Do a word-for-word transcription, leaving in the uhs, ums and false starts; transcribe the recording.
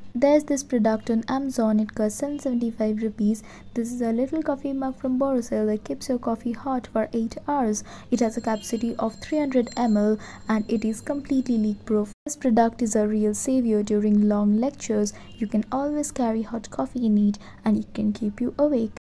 There's this product on Amazon, it costs seven hundred seventy-five rupees. This is a little coffee mug from Borosel that keeps your coffee hot for eight hours. It has a capacity of three hundred milliliters and it is completely leak proof. This product is a real savior during long lectures. You can always carry hot coffee in it and it can keep you awake.